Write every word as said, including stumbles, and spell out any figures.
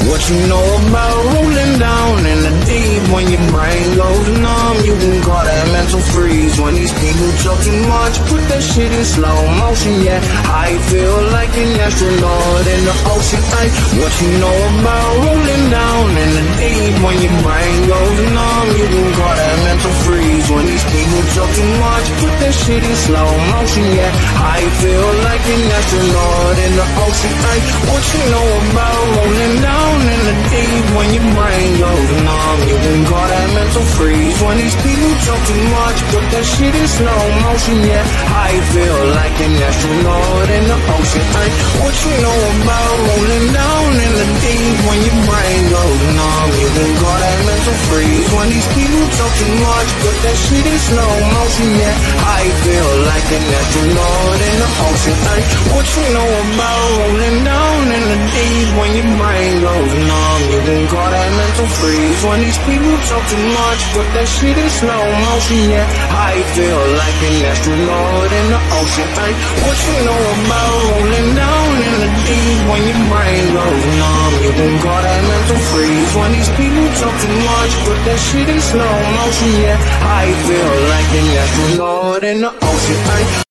What you know about rolling down in the deep? When your brain goes numb, you can call that mental freeze. When these people talk too much, put that shit in slow motion. Yeah, I feel like an astronaut in the ocean. Ay, what you know about rolling down in the deep? When your brain goes numb, you can call that mental freeze. When these people talk too much, put that shit in slow motion. Yeah, I feel like an astronaut in the ocean. Ay, what you know about rolling down in the deep? When your brain goes numb, you can call that mental freeze. When these people talk too much, put that shit in slow motion. Yeah, I feel like an astronaut in the ocean. Ay, what you know about rolling down in the deep? When your brain goes numb, you can call that mental freeze. When these people talk too much, put that shit in slow motion. Yeah, I feel like an astronaut in the ocean. Ay, what you know about rolling down in the deep? When your brain goes numb, you can call that mental freeze. When these people talk too much, put that shit in slow motion. Yeah, I feel like an astronaut in the ocean. Ay, what you know about rolling down in the deep? When your brain goes numb, you can call that mental freeze. When these people talk too much, put that shit in slow motion. Yeah, I feel like an astronaut in the ocean. Ay,